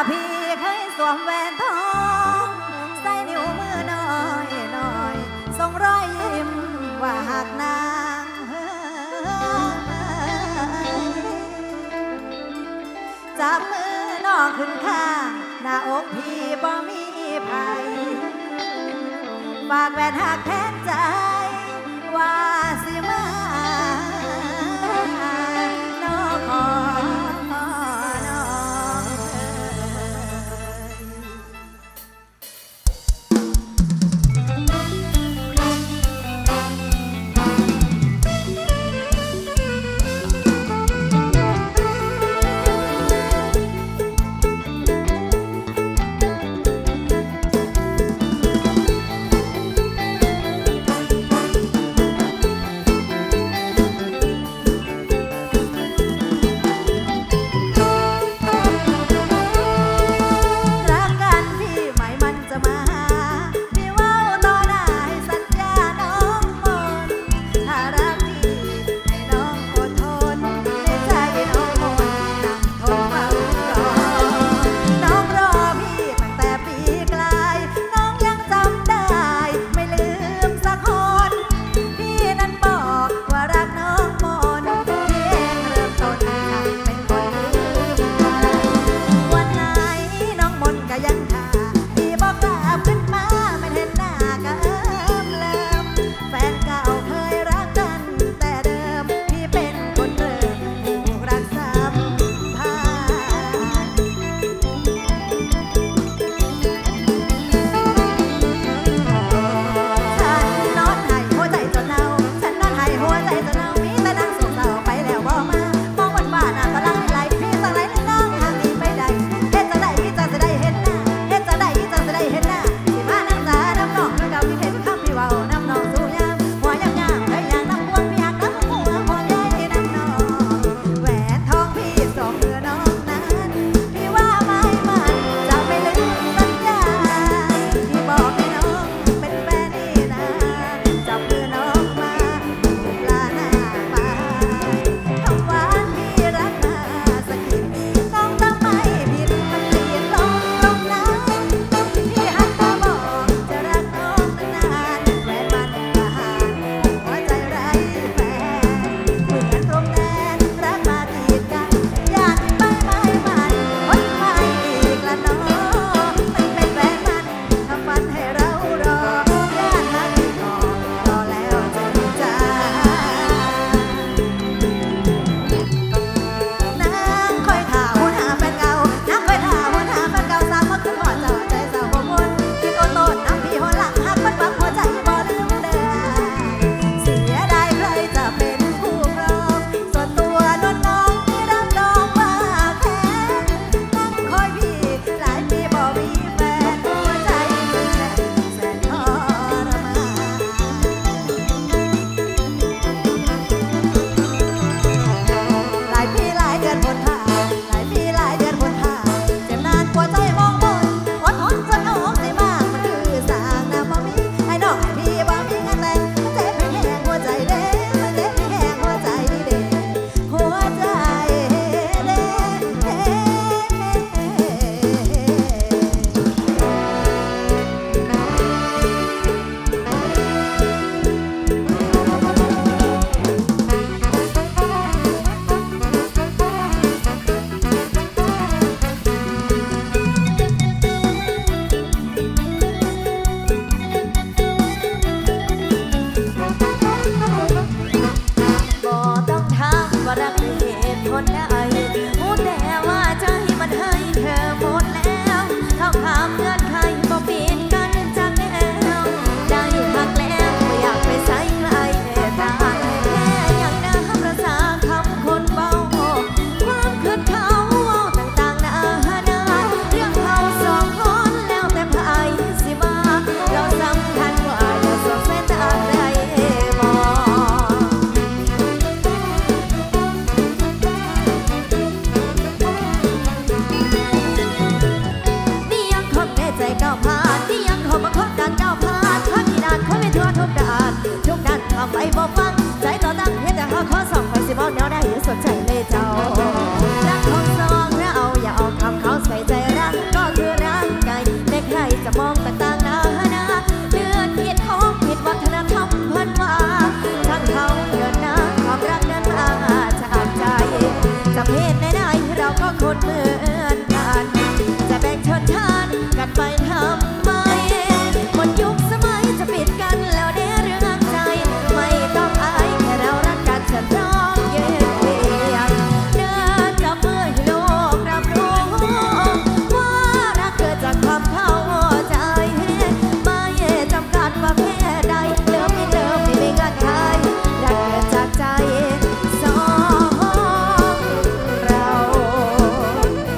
พี่เคยสวมแหวนทองใส่นิ้วมือน้อยน้อยส่งรอยยิ้มว่าหากนางจับมือน้องขึ้นข้างหน้าอกพี่บ่มีภัยฝากแหวนหักแทนใจว่าสิมาน้องขอน้องนเหมือนกันจะแบ่งชนชั้นกันไปทำไมหมดยุคสมัยจะปิดกันแล้วเด้เรื่องใจไม่ต้องอายแค่เรารักกันฉันพร้อมยืนเคียงเดินจับมือให้โลกรับรู้ว่ารักเกิดจากความเข้าใจไม่จำกัดว่าเพศใดเลิฟไม่เลิฟไม่มีเงื่อนไขรักเกิดจากใจสองเรา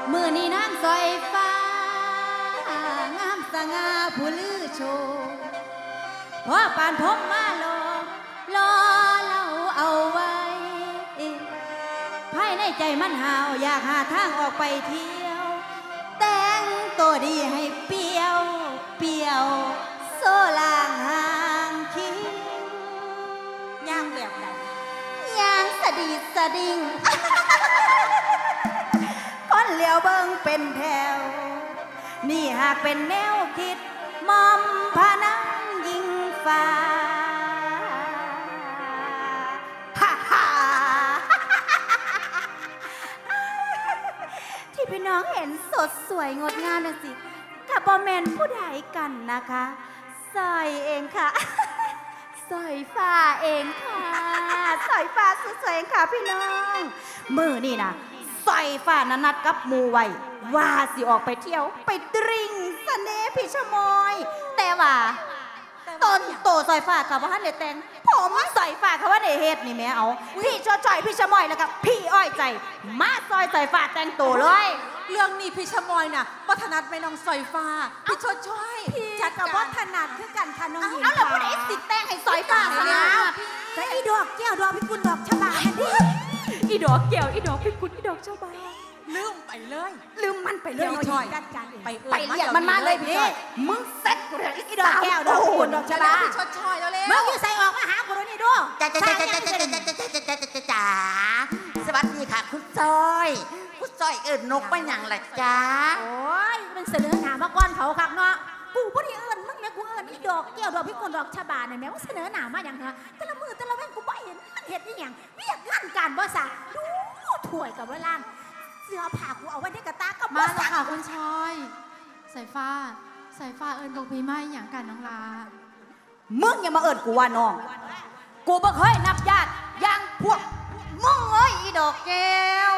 มือนี้นางซอยฟ้างามสง่าผู้ลือโชว์พอปานพบมาลองรอเราเอาไว้ภายในใจมันหาวอยากหาทางออกไปเที่ยวแต่งตัวดีให้เปียวเปียวโซลางห่างคิงย่างแบบไหนย่างสะดีสะดิ่งคนเหลียวเบิ่งเป็นแถวนี่หากเป็นแนวคิดมอมพานังยิงฟ้าฮ่าฮ่าที่พี่น้องเห็นสดสวยงดงามน่ะสิกับบ่แม่นผู้ใดกันนะคะสอยเองค่ะสอยฟ้าเองค่ะสอยฟ้าสวยๆเองค่ะพี่น้องมือนี่นะสอยฟ้านัดกับหมู่ไว้ว่าสิออกไปเที่ยวไปดริงสเน่พี่ชะมอยแต่ว่าต้นโตสอยฟ้ากับว่าท่านเดแต่งผมสอยฟ้ากับว่าเดเฮ็ดนี่แม่เอาพี่ชอจ่อยพี่ชะมอยแล้วกับพี่อ้อยใจมาซอยสอยฟ้าแต่งตัวเลยเรื่องนี้พี่ชะมอยน่ะวัฒนัดไม่น้องสอยฟ้าพี่ชดช่วยจัดกับวัฒนัดคือกันค่ะน้องหญิงเอาแล้วผู้ใดสิแต่งให้สอยฟ้าซะนะแต่อีดอกแก้วดอกพิกุลดอกชบาดิอีดอกแก้วอีดอกพิกุลอีดอกชบาลืมไปเลยลืมมันไปเลยน้องหญิงไปเรียกมันมาเลยพี่มึงเซ็ตกูเลยอีดอกแก้วดอกพิกุลดอกชบาพี่ชดช่วยแล้วเลยมึงอยู่ใส่ออกมาหากูดูนี่ดูจ้าสวัสดีค่ะคุณจอยคุณจอยเอิญนกไปอย่างไรจ้าโอ้ยมันเสนอหนามาก่อนเขาคักเนาะกูบ่ได้เอิญมึงแม่กูเอิญอีดอกแก้วดอกพิกุลดอกชบาเนี่ยแม่ว่าเสนอหนามาอย่างเถอะแต่ละมือแต่ละแม่กูบ่เห็นมันเห็นนี่อย่างเรียกงานการบ่ซะดูถ่วยกับว่าล่างเสื้อผ้ากูเอาไว้ในกระตาก็มาแล้วค่ะคุณชอยสายฟ้าเอิญบอกพี่ไม่อย่างกันน้องลามึงอย่ามาเอิญกูว่าน้องกูบ่เคยนับญาติอย่างพวกมึงเอ้ยอีดอกแก้ว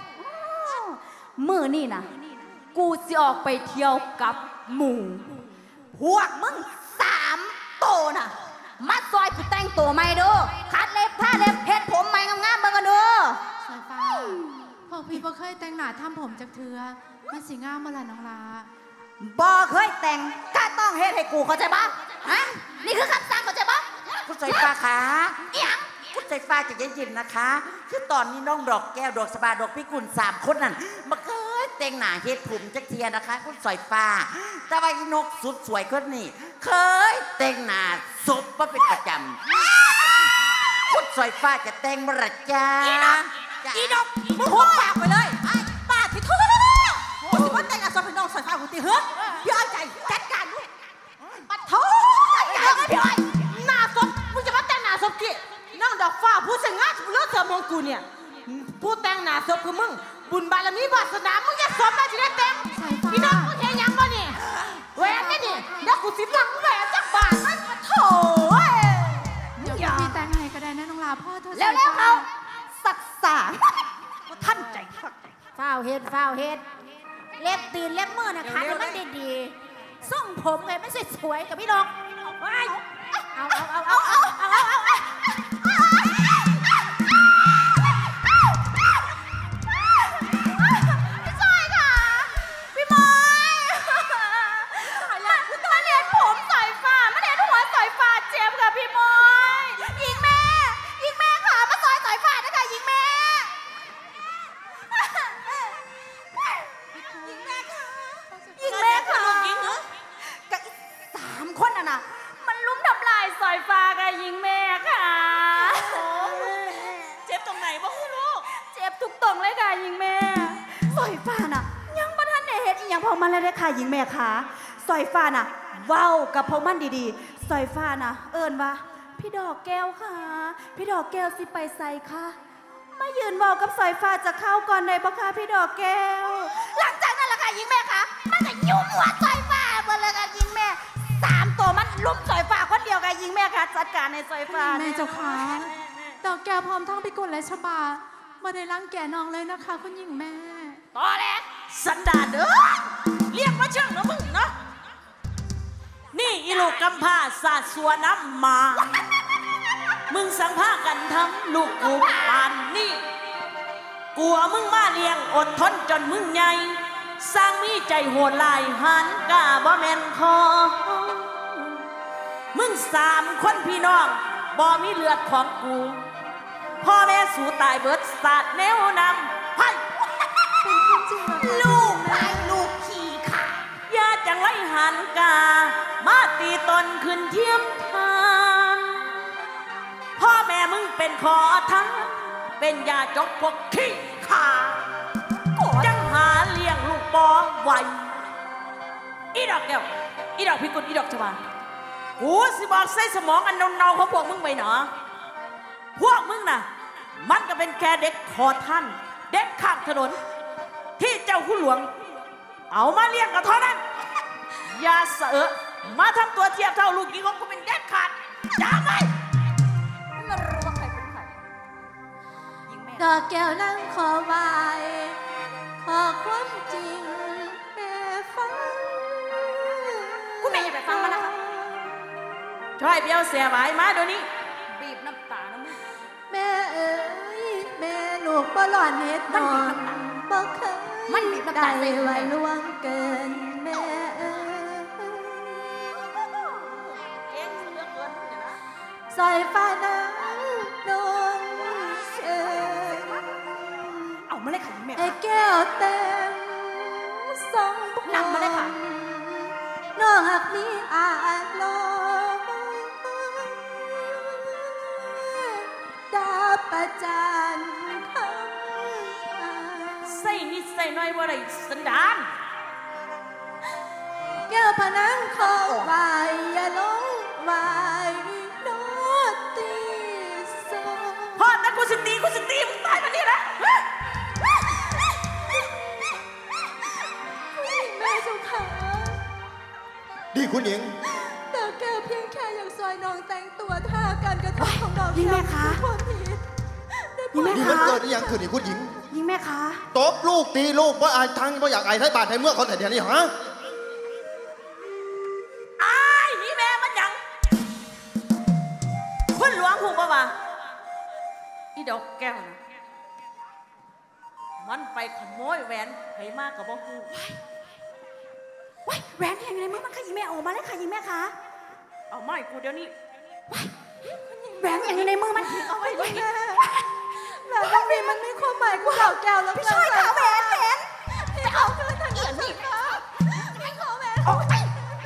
มื้อนี่นะกูสิออกไปเที่ยวกับหมู่พวกมึง3 โตน่ะมาซอยกูแต่งตัวใหม่ดูคัดเล็บท่าเล็บเฮ็ดผมใหม่งามๆเบิ่งกันดูสายฟ้าพวกพี่บ่เคยแต่งหน้าทำผมจากเธอมันสิงามมาละน้องลาบ่เคยแต่งก็ต้องเฮ็ดให้กูเข้าใจปะฮะนี่คือคำสั่งเข้าใจปะคุณสายฟ้าคะคุณสายฟ้าจะเย็นๆนะคะคือตอนนี้น้องดอกแก้วดอกสบาดอกพิกุล3 คนนั่นมาเคยแต่งหน้าเฮ็ดผมจักเทียนะคะคุณสายฟ้าแต่ว่าอีนกสุดสวยคนนี้เคยแต่งหน้าศพมาเป็นประจำคุณสายฟ้าจะแต่งเมื่อไรจ้าอีนกมึงหัวปากไปเลยป้าที่ทุ่งกูสิว่าแต่งงานสองพี่น้องสายฟ้ากูตีเฮ้ยพี่อ้อยใจจัดการด้วยปัดโถ่พี่อ้อยหน้าศพมึงจะมาแต่งหน้าศพกี่นั่งดอกฟ้าผู้เสง่าเลือดเสือมองกูเนี่ยผู้แต่งหน้าศพคือมึงบุญบารมีวาสนามึงจะสมมาจะได้แต่งอีนกมึงเห็นยังบ่เนี่ยแหวนนี่ดิเดี๋ยวกูสิหลังแหวนจักบาทมันปัดโถ่เดี๋ยวพี่แต่งให้ก็ได้นะน้องลาพ่อเธอแล้วเขาศักษาท่านใจฝ้าวเฮ็ดเล็บตีนเล็บมือนะคะให้มันดีๆส่งผมไงไม่สวยกับพี่น้องเอาพี่ซอยค่ะพี่มอยมันเห็นผมสายฟ้ามันเห็นหัวสายฟ้าเจ็บค่ะพี่มอยยิงแม่ค่ะมาซอยสายฟ้านะคะยิงแม่ค่ะยิงเหรอกับ3 คนน่ะมันลุ้มทำลายสายฟ้ากับยิงแม่ค่ะเจ็บตรงไหนบ้างลูกเจ็บทุกตรงเลยค่ะยิงแม่สายฟ้าน่ะยังบ่ทันได้เฮ็ดอีหยังพอมันเลยค่ะยิงแม่ค่ะสายฟ้าน่ะเว้ากับพวกมันดีๆสายฟ้าน่ะเอิ้นว่าพี่ดอกแก้วค่ะพี่ดอกแก้วสิไปใส่ค่ะมายืนบอกกับสายฟ้าจะเข้าก่อนได้ปะคะพี่ดอกแก้วหลังจากนั้นล่ะค่ะยิงแม่คะมันก็ยุ่งหัวสายฟ้าหมดเลยค่ะยิงแม่3 ตัวมันลุมสายฟ้าคนเดียวกันยิงแม่ค่ะจัดการในสายฟ้าแม่เจ้าค่ะดอกแก้วพร้อมทั้งพิกุลและชบาไม่ได้รังแกน้องเลยนะคะคุณหญิงแม่ต่อแล้วสันดานเด้อเรียกมาเชิงนะมึงเนาะนี่อีลูกกำพร้าสาดสัวน้ำมามึงสังผ้ากันทำลูกกูปานนี่กลัวมึงมาเลี้ยงอดทนจนมึงใหญ่สร้างมีใจโหดลายหันกาบ่แม่นคอมึง3 คนพี่น้องบ่มีเลือดของกูพ่อแม่สู่ตายเบิดสาดแนวนำไพ่เป็นความจริงเหรอคะลูกไอ้ลูกขี่ขาอย่าจังไรหันกามาตีตนขึ้นเทียมทานพ่อแม่มึงเป็นขอทั้งเป็นยาจกพวกขี้ขาจังหาเลี้ยงลูกบอไหวอีดอกแก้วอีดอกพิกุลอีดอกชวากูสิบอกใส่สมองอันเนาๆของพวกมึงไปหนอพวกมึงน่ะมันก็เป็นแค่เด็กขอท่านเด็กข้างถนนที่เจ้าคุณหลวงเอามาเลี้ยงกับเท่านั้นอย่าเสอะมาทำตัวเทียบเท่าลูกหญิงของกูเป็นเด็ดขาดจำไหมไม่รู้ว่าใครเป็นใครยิงแม่ดอกแก้วนั่งขอไหวขอความจริงแม่ฟังคุณแม่อย่าไปฟังมันนะคะช่วยเบี้ยวเสียหวายมาเดี๋ยวนี้บีบน้ำตานะมึงแม่เอ๋ยแม่ลูกบ่หลอนเฮ็ดนอนบ่เคยมันบีบน้ำได้ตาใส่ไว้แม่ล่วงเกินแม่เอ๋ยเก่งเสือเกินเดี๋ยวนะสายฟ้านั้นนวลเอ๋ยเอามาเลยค่ะยิงแม่ไอ้แก้วเต็มสองพวงนำมาเลยค่ะน้องหักนี้อาจลองดาประจันคำใส่นิดใส่น้อยว่าไรสันดานแก้วพนังขอไหวอย่าลงไหวโนตีโซพ่อตากูสิตีมึงตายมานี่ละแม่เจ้าขาดีคุณหญิงแต่แก้วเพียงแค่อยากซอยน้องแต่งตัวท่าการกระทำของน้องยิงแม่คะความผิดได้โปรดนี่มันเกิดอหย่างขึ้นนี่คุณหญิงยิงแม่คะตบลูกตีลูกว่าอายทั้งว่าอยากอายไทยบาทไทยเมื่อเขาแต่เดี๋ยวนี้ฮะอายนี่แม่มันหยังคุณหลวงหูป่าวะอีดอกแก้วนะมันไปขโมยแหวนให้มากกับบ่ฮู้ว้ายแหวนอย่างไรมึงมันค่ะยิงแม่ออกมาเลยค่ะยิงแม่คะเอาไม่กูเดี๋ยวนี้แหวนอย่างในมือมันเอาไว้ด้วยแม่แล้วตรงนี้มันมีความหมายกับเหล่าแก้วแล้วพี่ช่วยค่ะแหวนพี่เอาคืนทันทีค่ะพี่ขอแหวนโอ้ย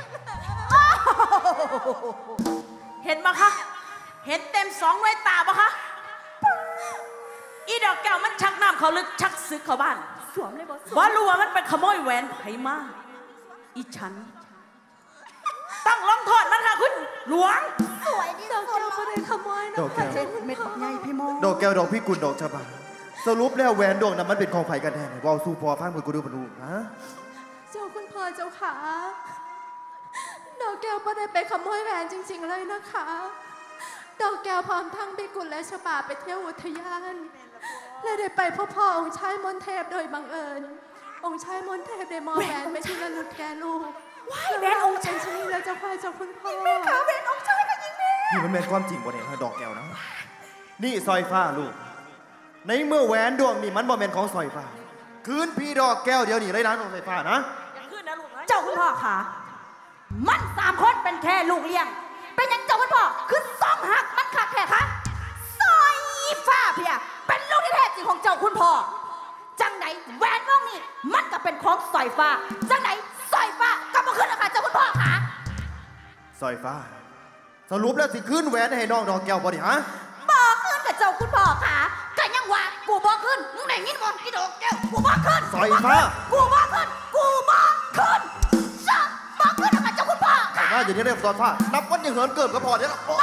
เห็นปะคะ เห็นเต็ม2 หน่วยตาปะคะ อีดอกแก้วมันชักน้ำเขาลึกชักซึกเขาบ้านสวมเลยบอสบ่รู้ว่ามันไปขโมยแหวนไผมาอีฉันต้องลงโทษมันค่ะคุณหลวงสวยดีดอกแก้วไม่ได้ขโมยนะดอกแก้วเจ็ดเม็ดใหญ่พี่โมดอกแก้วดอกพี่กุลดอกชะบาสรุปแล้วแหวนดวงนั้นมันเป็นของไผ่กันแน่ว่าวสู้พอฟังมือกูดูปนูฮะเจ้าคุณพ่อเจ้าขาดอกแก้วไม่ได้ไปขโมยแหวนจริงๆเลยนะคะ ดอกแก้วพร้อมทั้งบิกุลและฉบาไปเที่ยวอุทยาน และได้ไปพบพ่อองค์ชายมนเทพโดยบังเอิญ องค์ชายมนเทพได้มอบแหวนไปที่ระลึกแก่ลูกว้ายแหวนองค์ชายชนี้แล้วเจ้าพ่อเจ้าคุณพ่อขาแหวนองค์ชายค่ะยิงแม่นี่มันเป็นความจริงบ่เนี่ยฮะดอกแก้วนะนี่ซอยฟ้าลูกในเมื่อแหวนดวงนี่มันบ่เป็นของซอยฟ้าคืนพี่ดอกแก้วเดียวนี่เลยนะของซอยฟ้านะอย่าขึ้นนะลูกนะเจ้าคุณพ่อค่ะ มัน3 คนเป็นแค่ลูกเลี้ยง เป็นยังเจ้าคุณพ่อคือ2 หักมันขาดแค่คะซอยฟ้าเพียเป็นลูกที่แท้จริงของเจ้าคุณพ่อ จังไหนแหวนวงนี้มันก็เป็นของสอยฟ้า จังไหนสอยฟ้าก็มาขึ้นนะคะเจ้าคุณพ่อค่ะซอยฟ้า สรุปแล้วสิคืนแหวนให้น้องดอกแก้วบ่ดิฮะบอกขึ้นกับเจ้าคุณพ่อค่ะก็ยังว่ากูบอกขึ้นมึงไหนยินมอนกี่ดอกแก้วกูบอกขึ้นซอยฟ้ากูบอกขึ้นกูบอกขึ้นจะบอกขึ้นนะคะเจ้าคุณพ่อค่ะมาอยู่นี่เรียกซอยฟ้านับวันยังเหินเกิดก็พอเนี่ยละโอ้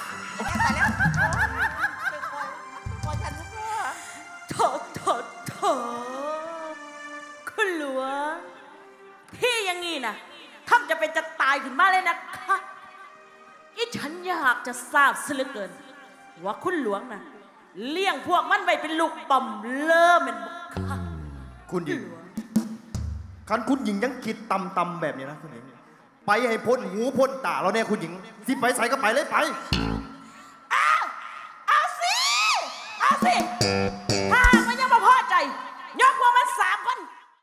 โถคุณหลวงที่อย่างงี้นะท่านจะเป็นจะตายขึ้นมาเลยนะคะอีฉันอยากจะทราบซะเหลือเกิน ว่าคุณหลวงนะเลี้ยงพวกมันไว้เป็นลูกบอมเลิ่มเป็นบุคคลคุณหญิงคันคุณหญิงยังคิดตำแบบนี้นะคุณหญิงไปให้พ้นหูพ้นตาเราเนี่ยคุณหญิงสิไปใส่ก็ไปเลยไปไ